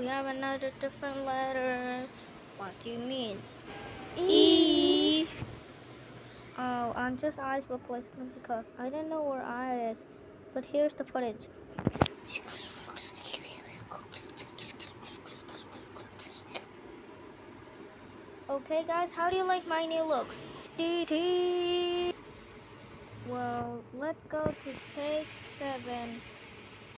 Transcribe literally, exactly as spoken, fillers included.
we have another different letter. What do you mean? E. Oh, I'm just eyes replacement because I didn't know where I is. But here's the footage. Okay guys, how do you like my new looks? T T. Well, let's go to take seven.